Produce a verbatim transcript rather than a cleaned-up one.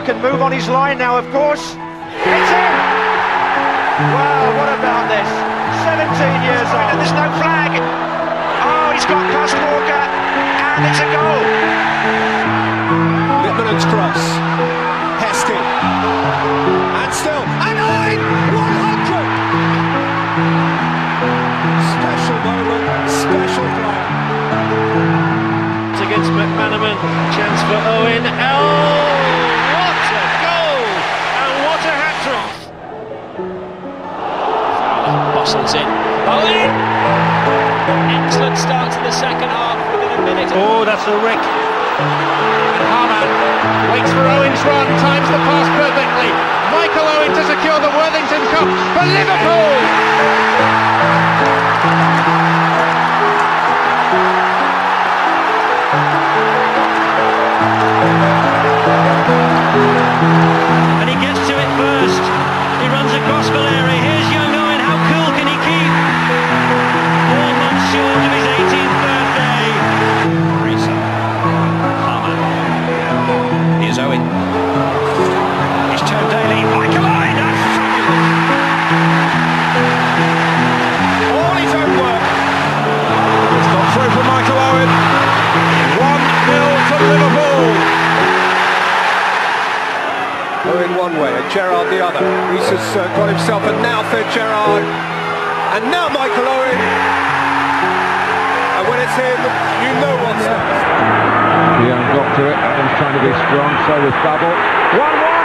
can move on his line now, of course. It's in! Wow, what about this? seventeen years old. And there's no flag. Oh, he's got past Walker, and it's a goal. Littman's cross. Heskey. And still. And Owen! one hundred! Special moment, special player. It's against McManaman. Chance for Owen. Oh, what a goal! And what a hat-trick! Bustles in. Owen! Excellent start to the second half within a minute. Oh, that's a Rick. And Harman waits for Owen's run, times the pass perfectly. Michael Owen to secure the Worthington Cup for Liverpool! And he gets to it first. He runs a gospel area. Here's young Owen. How cool can he keep? Four months short of his eighteenth birthday. Risa. Harman. Here's Owen. He's turned daily. Michael Owen. That's fabulous. All his own work. It's got through for Michael Owen. one nil to Liverpool. Owen one way and Gerrard the other. Reese's uh, got himself a now for Gerrard. And now Michael Owen. And when it's him, you know what's next. Leon got to it. Adam's trying to be strong, so was Babel. one one.